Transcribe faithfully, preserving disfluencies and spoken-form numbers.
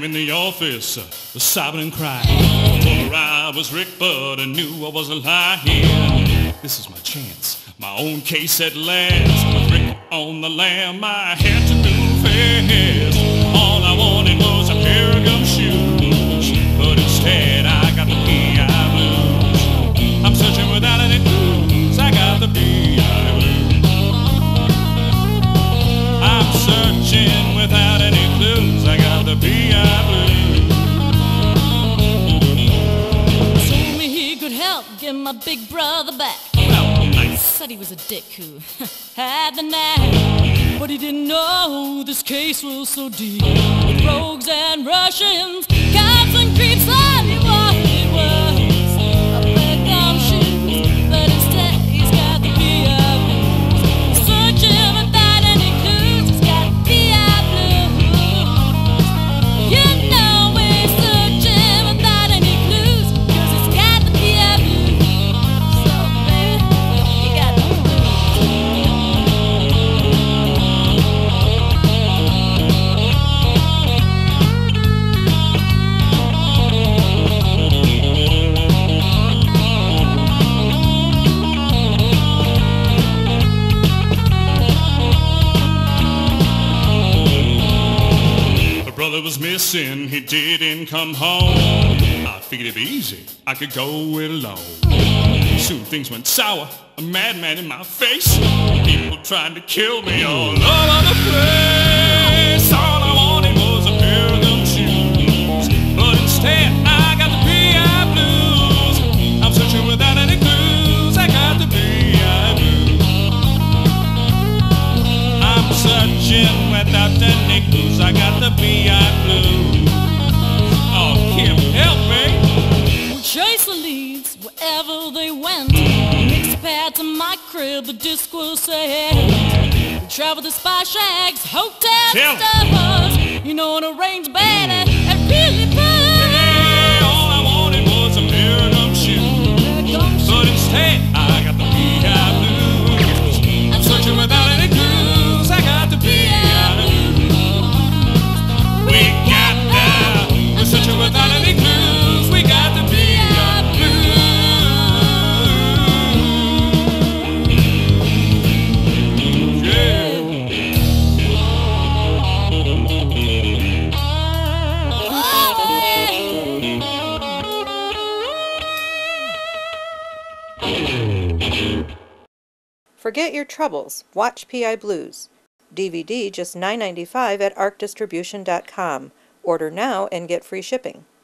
in the office, uh, sobbing and crying. For I was Rick, but I knew I wasn't lying. This is my chance, my own case at last. With Rick on the lam, I had to move fast. All I wanted was a pair of gumshoes, but instead I got the P I blues. I'm searching without any clues, I got the P I blues. I'm searching without any clues, I got the P I blues. Told me he could help get my big brother back. Well, nice. Said he was a dick who had the knack, but he didn't know this case was so deep. With rogues and Russians, cops and creeps, all he wanted was a pair of gumshoes, but instead he's got the P I blues. He's searching without any clues, he's got the P I blues. You know he's searching without any clues, cause he's got the P I blues. So man, he got the brother was missing, he didn't come home. I figured it'd be easy, I could go it alone. Soon things went sour, a madman in my face. People trying to kill me all over the place. All I wanted was a pair of gumshoes, but instead I got the P I blues. I'm searching without any clues, I got the P I blues. I'm searching without any clues, I got the P I blues. Oh, Kim, help me. We chased the leads wherever they went. Mixed pad to my crib, the disc was set. We traveled to spy shacks, hotels, Tell stores. You know, the rain's bad and it really burns. Hey, all I wanted was a pair of gumshoes, but instead I got the P I blues. I'm searching without any clues, I got the P I blues. We got the, we're searching without any clues, we got the P I blues. Yeah. Forget your troubles. Watch P I Blues. D V D just nine ninety-five at arc distribution dot com. Order now and get free shipping.